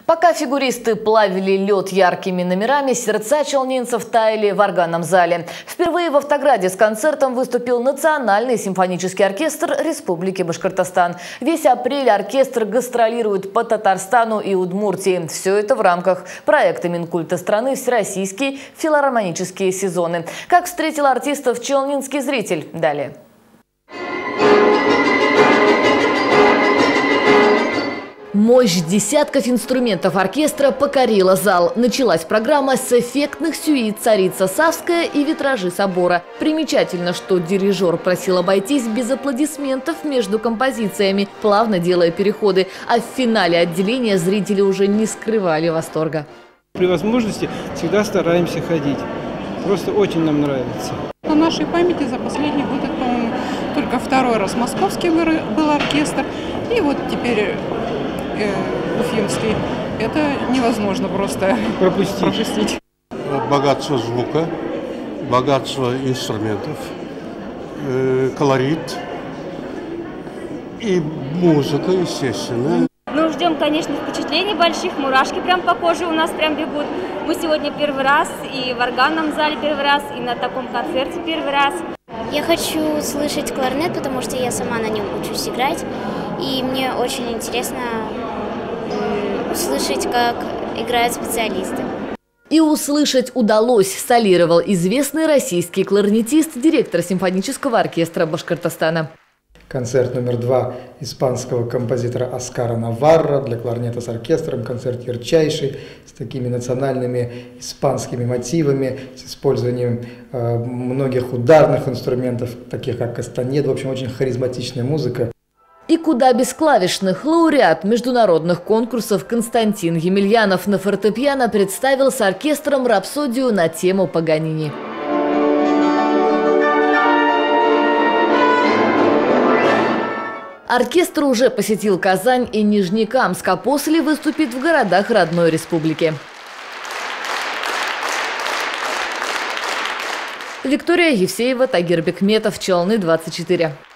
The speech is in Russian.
Пока фигуристы плавили лед яркими номерами, сердца челнинцев таяли в органном зале. Впервые в Автограде с концертом выступил Национальный симфонический оркестр Республики Башкортостан. Весь апрель оркестр гастролирует по Татарстану и Удмуртии. Все это в рамках проекта Минкульта страны «Всероссийские филармонические сезоны». Как встретил артистов челнинский зритель? Далее. Мощь десятков инструментов оркестра покорила зал. Началась программа с эффектных сюит «Царица Савская» и витражи собора. Примечательно, что дирижер просил обойтись без аплодисментов между композициями, плавно делая переходы. А в финале отделения зрители уже не скрывали восторга. При возможности всегда стараемся ходить. Просто очень нам нравится. На нашей памяти за последний год, это, по-моему, только второй раз московский был оркестр. И вот теперь уфимский. Это невозможно просто пропустить. Богатство звука, богатство инструментов, колорит и музыка, естественно. Ну, ждем, конечно, впечатлений больших, мурашки прям по коже у нас прям бегут. Мы сегодня первый раз и в органном зале первый раз, и на таком концерте первый раз. Я хочу слышать кларнет, потому что я сама на нем учусь играть. И мне очень интересно услышать, как играют специалисты. И услышать удалось, солировал известный российский кларнетист, директор симфонического оркестра Башкортостана. Концерт номер 2 испанского композитора Оскара Наварро для кларнета с оркестром. Концерт ярчайший, с такими национальными испанскими мотивами, с использованием многих ударных инструментов, таких как кастаньет. В общем, очень харизматичная музыка. И куда без клавишных. Лауреат международных конкурсов Константин Емельянов на фортепиано представил с оркестром рапсодию на тему Паганини. Оркестр уже посетил Казань и Нижнекамск, а после выступит в городах родной республики. Виктория Евсеева, Тагир Бекметов, Челны 24.